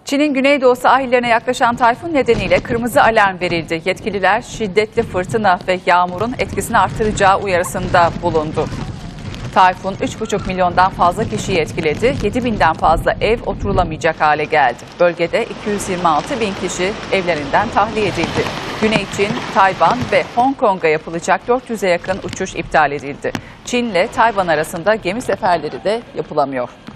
Çin'in güneydoğu sahillerine yaklaşan tayfun nedeniyle kırmızı alarm verildi. Yetkililer şiddetli fırtına ve yağmurun etkisini artıracağı uyarısında bulundu. Tayfun 3,5 milyondan fazla kişiyi etkiledi. 7.000'den fazla ev oturulamayacak hale geldi. Bölgede 226 bin kişi evlerinden tahliye edildi. Güney Çin, Tayvan ve Hong Kong'a yapılacak 400'e yakın uçuş iptal edildi. Çin ile Tayvan arasında gemi seferleri de yapılamıyor.